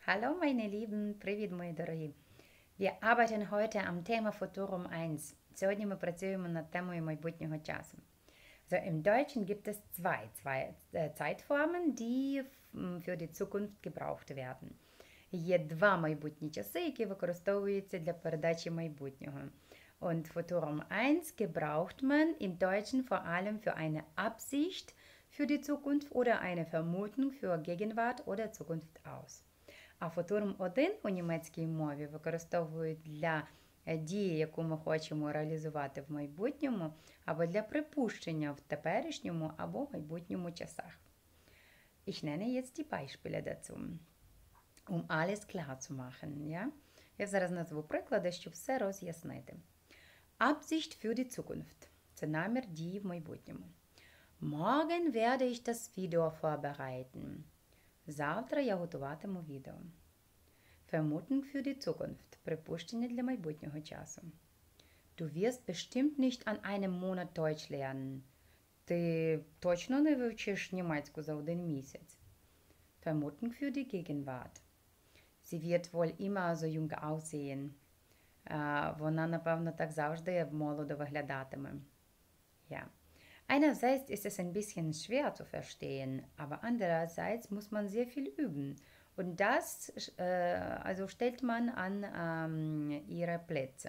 Hallo meine Lieben, привіт мої дорогі. Wir arbeiten heute am Thema Futurum 1. Сьогодні ми працюємо над темою майбутнього часу. So, im Deutschen gibt es zwei Zeitformen, die für die Zukunft gebraucht werden. Є два майбутні часи, які використовуються для передачі майбутнього. Und Futurum 1 gebraucht man im Deutschen vor allem für eine Absicht für die Zukunft oder eine Vermutung für Gegenwart oder Zukunft aus. А Futurum 1 у німецькій мові використовують для дії, яку ми хочемо реалізувати в майбутньому, або для припущення в теперішньому або майбутньому часах. Ich nenne jetzt die Beispiele dazu, alles klar zu machen. Ja? Я зараз назву приклади, щоб все роз'яснити. Absicht für die Zukunft – це намір дії в майбутньому. Morgen werde ich das Video vorbereiten. Завтра я готуватиму відео. Vermutung für die Zukunft – припущення для майбутнього часу. Du wirst bestimmt nicht an einem Monat Deutsch lernen. Ти точно не вивчиш німецьку за один місяць. Vermutung für die Gegenwart. Sie wird wohl immer so jung aussehen. Вона, напевно, так завжди молодо виглядатиме. Ja. Einerseits ist es ein bisschen schwer zu verstehen, aber andererseits muss man sehr viel üben. Und das stellt man an ihre Plätze.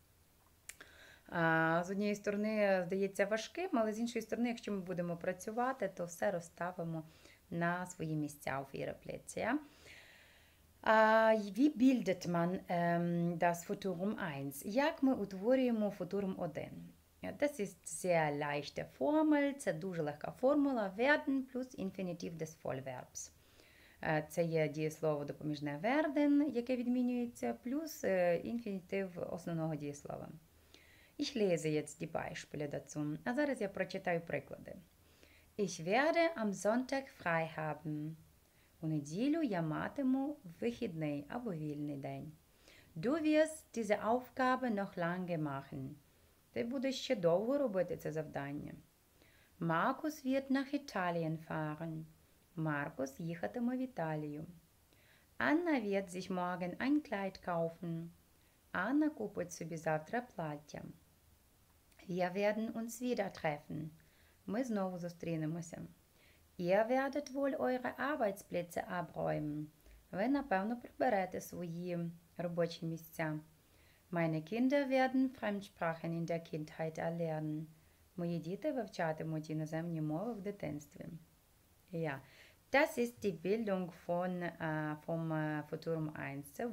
З однієї сторони, здається, важким, але з іншої сторони, якщо ми будемо працювати, то все розставимо на свої місця auf ihre Plätze. Ja? Wie bildet man das Futurum 1? Як ми утворюємо Futurum 1? Das ist sehr leichte Formel, це дуже легка формула werden plus Infinitiv des Vollverbs. Це є дієслово допоміжне werden, яке відмінюється, плюс інфінітив основного дієслова. Ich lese jetzt die Beispiele dazu. А зараз я прочитаю приклади. Ich werde am Sonntag frei haben. У неділю я матиму вихідний або вільний день. Du wirst diese Aufgabe noch lange machen. Ти будеш ще довго робити це завдання. Markus wird nach Italien fahren. Маркус їхатиме в Італію. Anna wird sich morgen ein Kleid kaufen. Анна купить собі завтра плаття. Wir werden uns wieder treffen. Ми знову зустрінемося. Ihr werdet wohl eure Arbeitsplätze abräumen. Ви, напевно, приберете свої робочі місця. Meine Kinder werden Fremdsprachen in der Kindheit erlernen. Мої діти вивчатимуть іноземні мови в дитинстві. Ja, das ist die Bildung vom Futurum 1. Це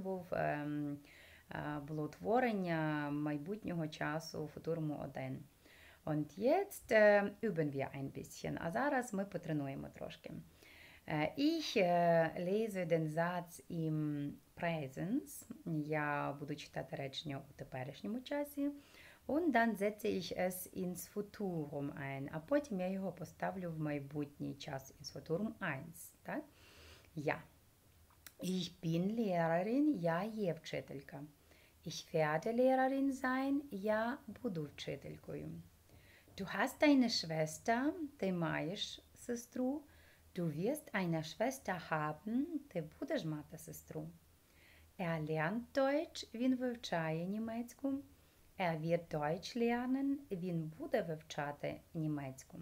було творення майбутнього часу Futurum 1. Und jetzt üben wir ein bisschen. А зараз ми потренуємо трошки. Ich lese den Satz im Präsens. Я буду читати речення у теперішньому часі. Und dann setze ich es ins Futurum ein. А потім я його поставлю в майбутній час ins Futurum 1. Так? Ja. Ich bin Lehrerin. Я є вчителька. Ich werde Lehrerin sein. Я буду вчителькою. Du hast eine Schwester. Ти маєш сестру. Du wirst eine Schwester haben. Ти будеш мати сестру. Er lernt Deutsch. Він вивчає німецьку. Er wird Deutsch lernen. Він буде вивчати німецьку.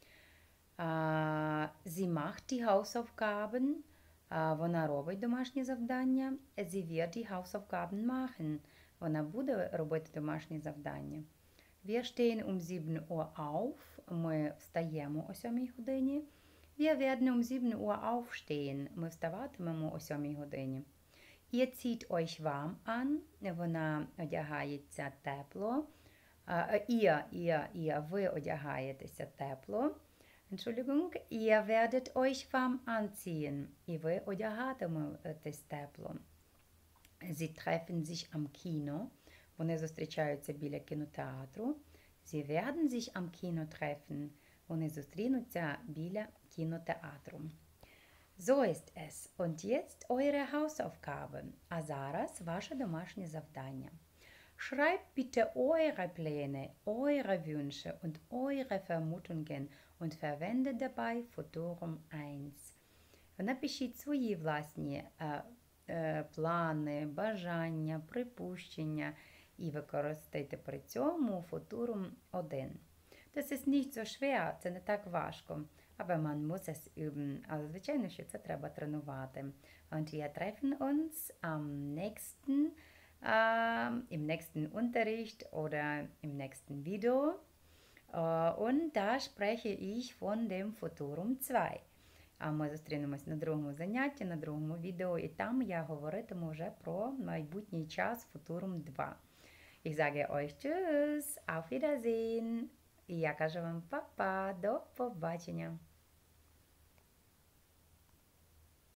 Sie macht die Hausaufgaben. Вона робить домашні завдання. Sie wird die Hausaufgaben machen. Вона буде робити домашні завдання. Wir stehen um 7 Uhr auf. Ми встаємо о 7 годині. Wir werden um 7 Uhr aufstehen. Ми вставатимемо о 7 годині. Ihr zieht euch warm an. Вона одягається тепло. Ви одягаєтеся тепло. Entschuldigung. Ihr werdet euch warm anziehen. І ви одягатиметесь тепло. Sie treffen sich am Kino. Вони зустрічаються біля кінотеатру. Sie werden sich am Kino treffen. Вони зустрінуться біля кінотеатру. So ist es. Und jetzt eure Hausaufgaben. А зараз ваше домашнє завдання. Schreibt bitte eure Pläne, eure Wünsche und eure Vermutungen und verwendet dabei Futurum 1. Напишіть свої власні плани, бажання, припущення і використайте при цьому Futurum 1. Das ist nicht so schwer, це не так важко, aber man muss es üben. Але, звичайно, що це треба тренувати. Und wir treffen uns im nächsten Unterricht oder im nächsten Video. Und da spreche ich von dem Futurum 2. А ми зустрінемось на другому занятті, на другому відео, і там я говоритиму вже про майбутній час Futurum 2. Ich sage euch Tschüss, auf Wiedersehen. І я кажу вам па-па, до побачення.